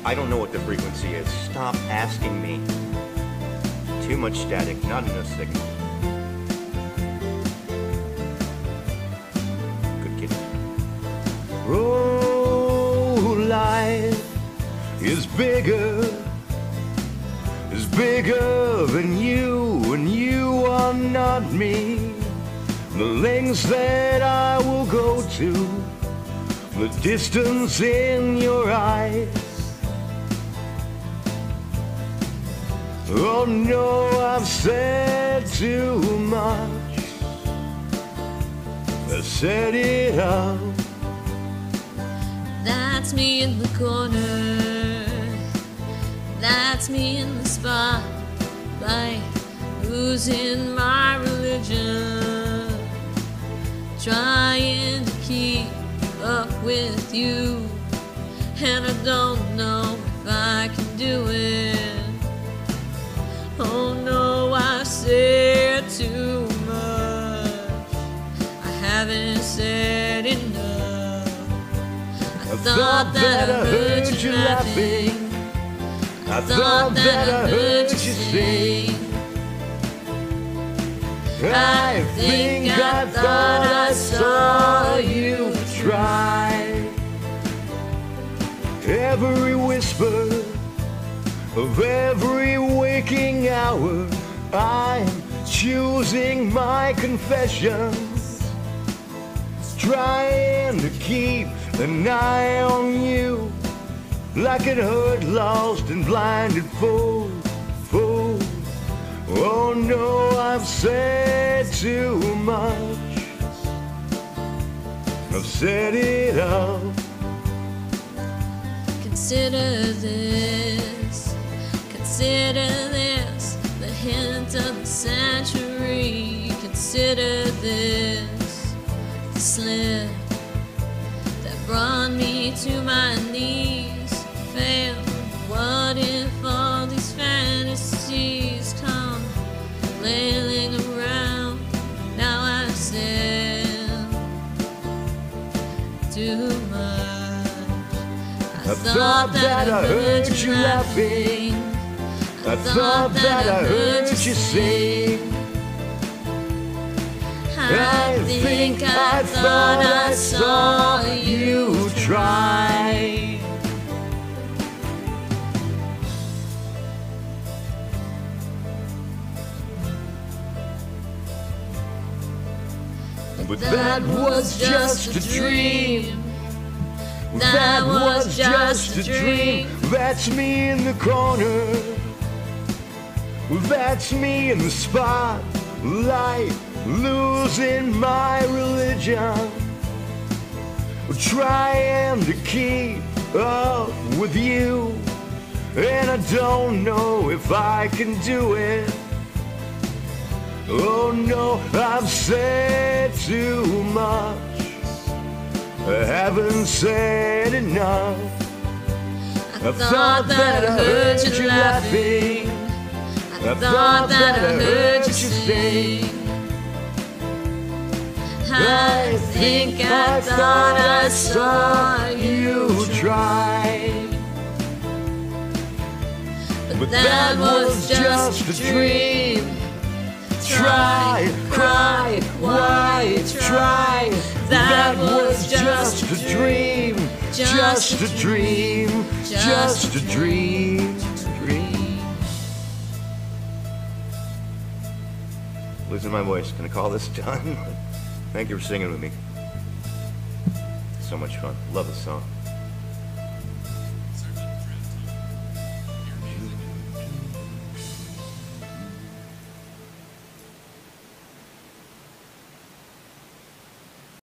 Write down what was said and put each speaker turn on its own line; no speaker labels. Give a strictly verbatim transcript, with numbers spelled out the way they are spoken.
I don't know what the frequency is. Stop asking me. Too much static, not enough signal. Good kid. Oh, life is bigger, is bigger than you, and you are not me. The lengths that I will go to, the distance in your eyes. Oh no, I've said too much. I said it all.
That's me in the corner. That's me in the spotlight, losing my religion, trying to keep up with you, and I don't know if I can do it. Oh no, I said too much. I haven't said enough. I, I thought that I heard you laughing. I thought that I heard you sing. I think I thought I saw you try. Every whisper of every waking hour, I'm choosing my confessions, trying to keep an eye on you, like an hurt, lost and blinded fool, fool. Oh no, I've said too much. I've said it all. Consider this, consider this, the hint of the century. Consider this, the slip that brought me to my knees. Fail, what if all these fantasies come flailing around? Now I've said too much. I thought that I heard you laughing. I thought that I heard you sing. I think I thought I saw you try. But that was just a dream. That was just a dream. That's me in the corner. That's me in the spotlight, losing my religion, trying to keep up with you, and I don't know if I can do it. Oh no, I've said too much. I haven't said enough. I thought that I heard you laughing. I thought that I heard you sing. I think I thought I saw you try. But that was just a dream. Try, cry, why try? That was just a dream, just a dream, just a dream, dream. Losing my voice. Can I call this done? Thank you for singing with me. So much fun. Love the song.